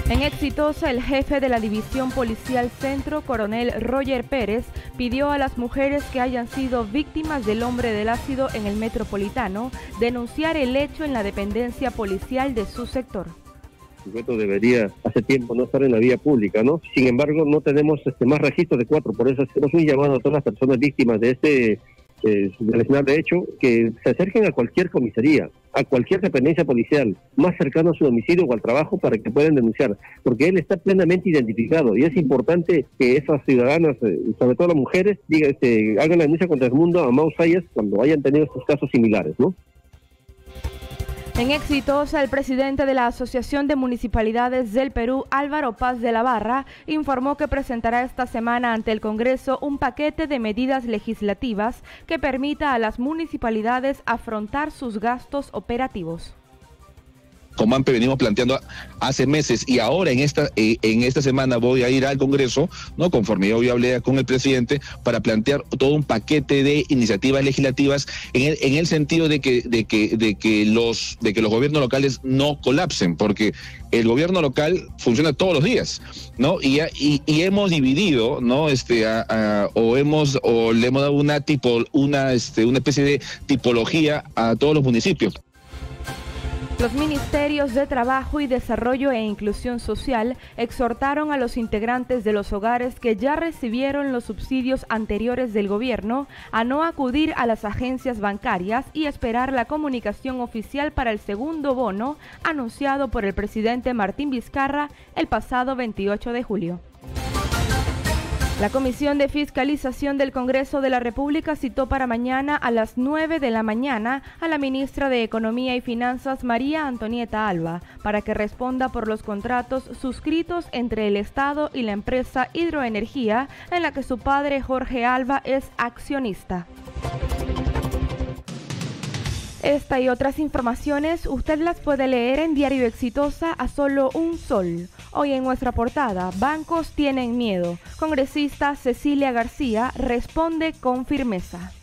En Exitosa, el jefe de la División Policial Centro, coronel Roger Pérez, pidió a las mujeres que hayan sido víctimas del hombre del ácido en el Metropolitano denunciar el hecho en la dependencia policial de su sector. El sujeto debería hace tiempo no estar en la vía pública, ¿no? Sin embargo, no tenemos más registros de 4, por eso hacemos un llamado a todas las personas víctimas de del escenario de hecho, que se acerquen a cualquier comisaría, a cualquier dependencia policial más cercano a su domicilio o al trabajo para que puedan denunciar, porque él está plenamente identificado y es importante que esas ciudadanas, sobre todo las mujeres, hagan la denuncia contra el mundo a Mau Zayas cuando hayan tenido estos casos similares, ¿no? En Exitosa, el presidente de la Asociación de Municipalidades del Perú, Álvaro Paz de la Barra, informó que presentará esta semana ante el Congreso un paquete de medidas legislativas que permita a las municipalidades afrontar sus gastos operativos. Como venimos planteando hace meses y ahora en esta semana voy a ir al Congreso, ¿no? Conforme yo hablé con el presidente, para plantear todo un paquete de iniciativas legislativas en el sentido de que los gobiernos locales no colapsen, porque el gobierno local funciona todos los días, ¿no? Y hemos dividido, ¿no? Le hemos dado una especie de tipología a todos los municipios. Los ministerios de Trabajo y Desarrollo e Inclusión Social exhortaron a los integrantes de los hogares que ya recibieron los subsidios anteriores del gobierno a no acudir a las agencias bancarias y esperar la comunicación oficial para el segundo bono anunciado por el presidente Martín Vizcarra el pasado 28 de julio. La Comisión de Fiscalización del Congreso de la República citó para mañana a las 9 de la mañana a la ministra de Economía y Finanzas, María Antonieta Alba, para que responda por los contratos suscritos entre el Estado y la empresa Hidroenergía, en la que su padre, Jorge Alba, es accionista. Esta y otras informaciones usted las puede leer en Diario Exitosa a solo un sol. Hoy en nuestra portada, bancos tienen miedo. Congresista Cecilia García responde con firmeza.